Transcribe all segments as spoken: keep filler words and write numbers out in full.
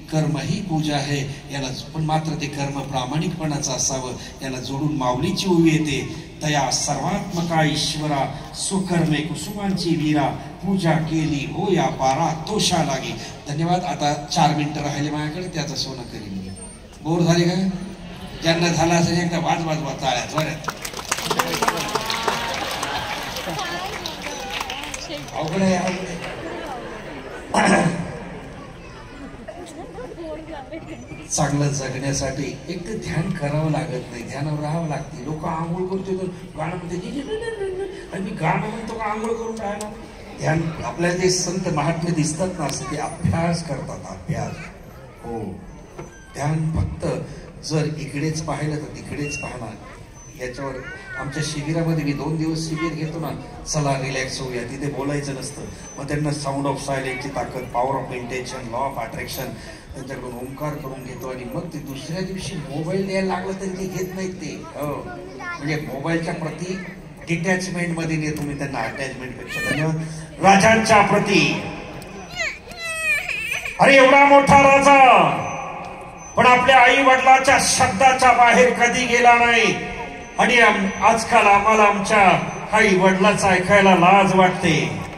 कर्म ही पूजा आहे याला, पण मात्र ते कर्म प्रामाणिकपणाचं असावं. याला जोडून माऊलीची ओवी येते. तया सर्वात्मका ईश्वरा स्वकर्मे कुसुमांची वीरा पूजा केली हो या पारा तोषा लागे. धन्यवाद. आता चार मिनिटं राहिले माझ्याकडे, त्याचं सोनं करीन. बोर झाले का? ज्यांना झाला असेल एकदा वाज वाज वाज टाळ्यात बरं. अवघड आहे अवघड आहे. चांगलं जगण्यासाठी एक तर ध्यान करावं लागत नाही, ध्यानावर राहावं लागते. लोक आंघोळ करतो गाणं म्हणते आणि मी गाणं म्हणतो का आंघोळ करून राहायला. ध्यान आपल्याला जे संत महात्मे दिसतात ना ते अभ्यास करतात. अभ्यास हो. ध्यान फक्त जर इकडेच पाहिलं तर तिकडेच पाहणार. याच्यावर आमच्या शिबिरामध्ये मी दोन दिवस शिबिर घेतो ना, चला रिलॅक्स होऊया, तिथे बोलायचं नसतं. मग त्यांना साऊंड ऑफ सायलेन्सची ताकद, power of intention, law of attraction त्यांच्याकडून ओंकार करून घेतो. आणि मग ते दुसऱ्या दिवशी मोबाईल द्यायला लागलं तरी ते घेत नाहीत ते. हो म्हणजे मोबाईलच्या प्रती डिटॅचमेंट मध्ये नेतो मी त्यांना, अटॅचमेंट पेक्षा. धन्यवाद. राजांच्या प्रती, अरे एवढा मोठा राजा पण आपल्या आई वडिलांच्या शब्दाच्या बाहेर कधी गेला नाही. आणि आजकाल आम्हाला आमच्या आई वडिलांचं ऐकायला लाज वाटते.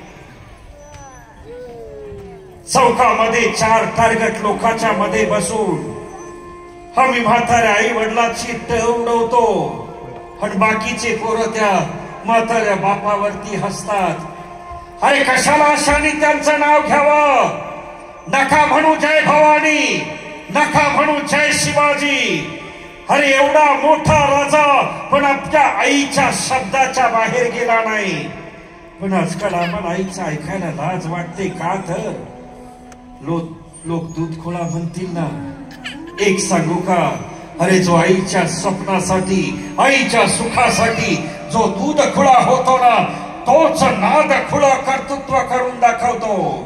चौकामध्ये चार टार्गेट लोकांच्या मध्ये बसून आम्ही म्हाताऱ्या आई वडिलांची टळ उडवतो आणि बाकीचे पोरं त्या म्हाताऱ्या बापावरती हसतात. अरे कशाला अशाने त्यांचं नाव घ्यावं? नका म्हणू जय भवानी, नका म्हणू जय शिवाजी. अरे एवढा मोठा राजा पण आपल्या आईच्या शब्दाच्या बाहेर गेला नाही. पण आजकाल आम्हाला आईचं ऐकायला लाज वाटते. का तर लोक लोक दूध खोळा म्हणतील ना. एक सांगू का, अरे जो आईच्या स्वप्नासाठी, आईच्या सुखासाठी जो दूध खुळा होतो ना, तोच नाद खुळा कर्तृत्व करून दाखवतो.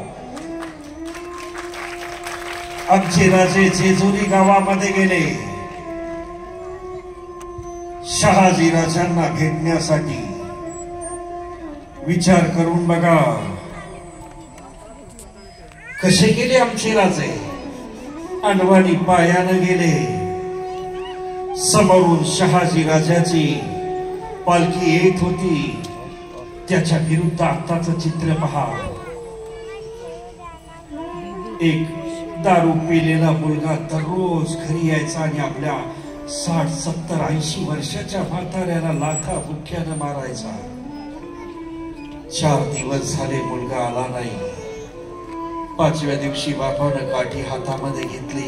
आमचे राजे जेजुरी गावामध्ये गेले शहाजी राजांना भेटण्यासाठी. विचार करून बघा कसे गेले आमचे राजे. अनवाणी पायानं गेले. समोरून शहाजी राजाची पालखी येत होती. त्याच्या विरुद्ध आत्ताचं चित्र पहा. एक दारू पिलेला मुलगा दररोज घरी यायचा आणि आपल्या साठ सत्तर ऐंशी वर्षाच्या म्हाताऱ्याला लाथा बुक्क्यानं मारायचा. चार दिवस झाले मुलगा आला नाही. पाचव्या दिवशी बापानं काठी हातामध्ये घेतली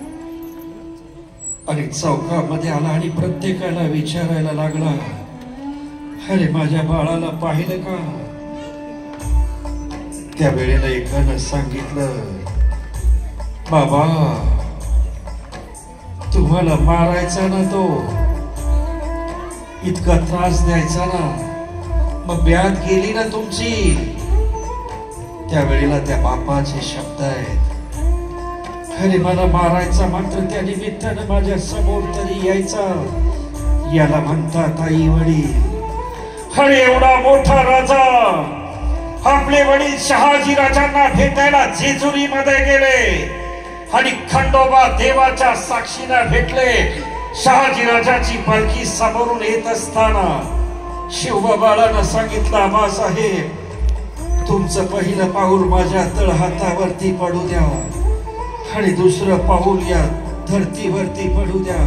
आणि चौकामध्ये आला आणि प्रत्येकाला विचारायला लागला, अरे माझ्या बाळाला पाहिलं का? त्या वेळेला एकानं सांगितलं, बाबा तुम्हाला मारायचा ना तो, इतका त्रास द्यायचा ना, मग ब्यात गेली ना तुमची. त्यावेळेला त्या बापाचे शब्द आहेत, अरे मला मारायचा मात्र त्या निमित्तानं माझ्या समोर तरी यायचा. याला म्हणतात आई वडील. अरे एवढा मोठा राजा, आपले वडील शहाजी राजांना भेटायला जेजुरी मध्ये गेले आणि खंडोबा देवाच्या साक्षीला भेटले. शहाजी राजाची पालखी समोरून येत असताना शिवबाबाळानं सांगितलं, आबासाहेब तुमचं पहिलं पाऊल माझ्या तळहातावरती पडू द्या आणि दुसरं पाऊल या धरतीवरती पडू द्या.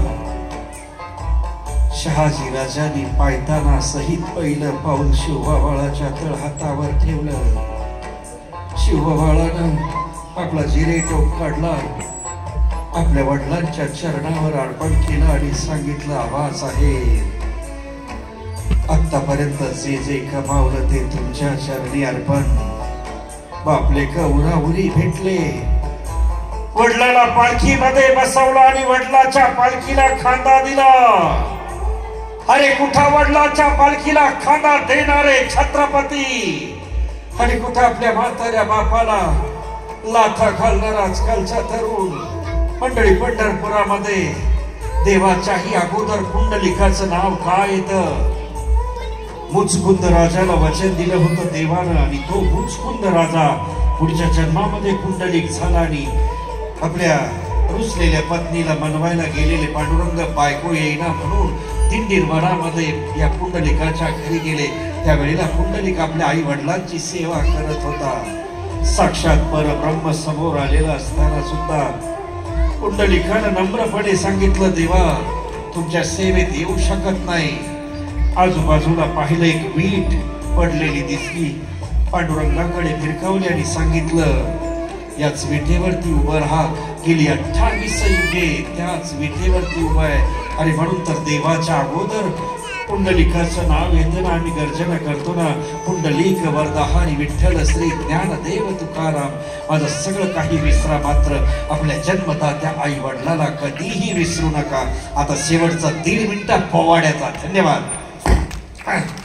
शहाजी राजांनी पायताना सहित पहिलं पाऊल शिवबाबाळाच्या तळहातावर ठेवलं. शिवबाबाळानं आपला जिरेटोप काढला, आपल्या वडिलांच्या चरणावर अर्पण केलं आणि सांगितलं, आबासाहेब आतापर्यंत जे जे कमावलं ते तुमच्या चरणी अर्पण. बापले का उराउरी भेटले. वडिलाला पालखीमध्ये बसवलं आणि वडिलाच्या पालखीला खांदा दिला. अरे कुठा वडिलाच्या पालखीला खांदा देणारे छत्रपती आणि कुठा आपल्या म्हाताऱ्या बापाला लाथा घालणार आजकालचा तरुण मंडळी. पंढरपुरामध्ये देवाच्याही अगोदर पुंडलिकाचं नाव काय येतं? मुचकुंद राजाला वचन दिलं होतं देवानं आणि तो मुचकुंद राजा पुढच्या जन्मामध्ये पुंडलिक झाला आणि आपल्या रुसलेल्या पत्नीला मनवायला गेलेले पांडुरंग बायको येईना म्हणून दिंडीर वनामध्ये या पुंडलिकाच्या घरी गेले. त्यावेळेला पुंडलिक आपल्या आई वडिलांची सेवा करत होता. साक्षात परब्रह्म समोर आलेला असताना सुद्धा पुंडलिकानं नम्रपणे सांगितलं, देवा तुमच्या सेवेत येऊ शकत नाही. आजूबाजूला पाहिलं, एक वीट पडलेली दिसली. पांडुरंगाकडे फिरकावली आणि सांगितलं, याच विटेवरती उभं राहा. गेली अठ्ठावीस युगे त्याच विटेवरती उभा आहे. अरे म्हणून तर देवाच्या अगोदर पुंडलिकाचं नाव येतं ना, आम्ही गर्जना करतो ना, पुंडलिक वरदाहारी विठ्ठल श्री ज्ञानदेव तुकाराम. माझं सगळं काही विसरा, मात्र आपल्या जन्मदात्या आई वडिलाला कधीही विसरू नका. आता शेवटचा दीड मिनिटात पोवाड्याचा. धन्यवाद.